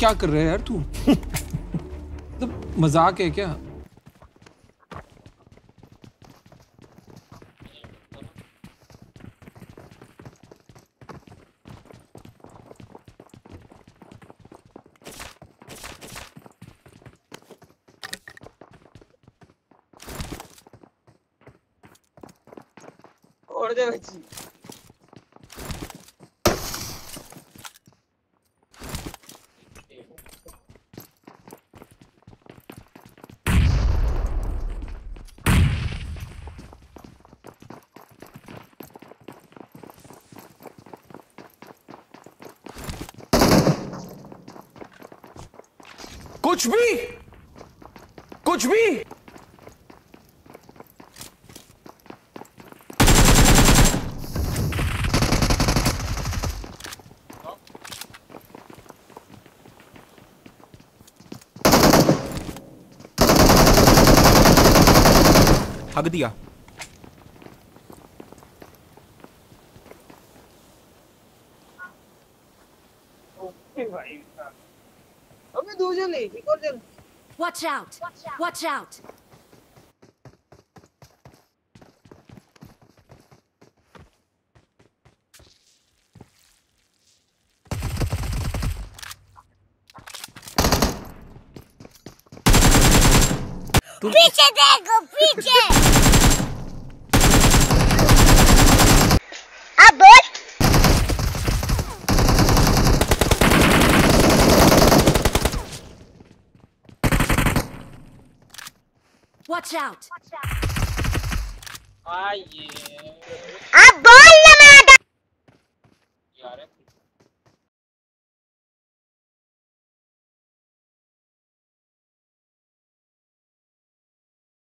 क्या कर रहा है यार तू? मतलब मजाक है क्या? और दे बच्ची कुछ भी कुछ भी हग दिया। ओके भाई अबे दो जन है एक और जन Watch out! Watch out! पीछे देखो पीछे अब बोल Watch out! आइए अब बोल ना मैडम यार